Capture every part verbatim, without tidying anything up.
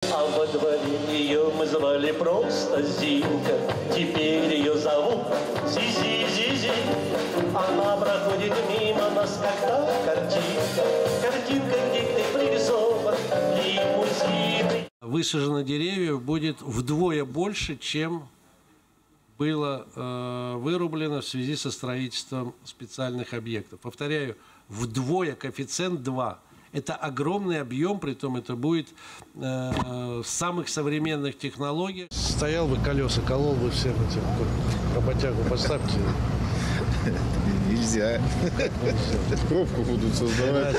А во дворе ее мы звали просто Зинка. Теперь ее зовут Зи-Зи-Зи-Зи. Она проходит мимо нас, как та картинка. Картинка, где ты пририсован лимузин. Высажено деревьев будет вдвое больше, чем было э, вырублено в связи со строительством специальных объектов. Повторяю, вдвое, коэффициент два. Это огромный объем, притом это будет э, самых современных технологий. Стоял бы колеса, колол бы всем этим работягу, поставьте. Нельзя. Пробку будут создавать.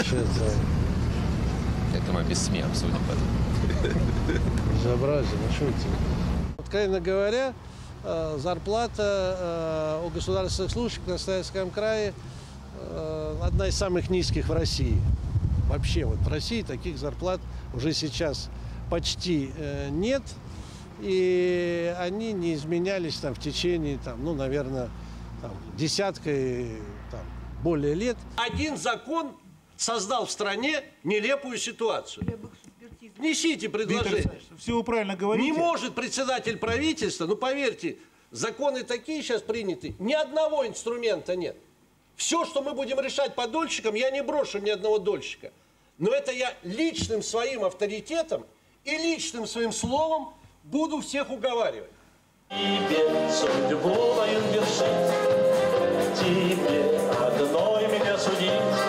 Это мы без СМИ обсудим потом. Безобразие, ну что это? Откровенно говоря, зарплата у государственных служащих в Красноярском крае одна из самых низких в России. Вообще вот в России таких зарплат уже сейчас почти нет. И они не изменялись там в течение, там, ну, наверное, там, десятка и там, более лет. Один закон создал в стране нелепую ситуацию. Внесите предложение. Все вы правильно говорите. Не может председатель правительства, ну поверьте, законы такие сейчас приняты, ни одного инструмента нет. Все, что мы будем решать по дольщикам, я не брошу ни одного дольщика. Но это я личным своим авторитетом и личным своим словом буду всех уговаривать. Тебе судьбу мою вершить, тебе одной меня судить.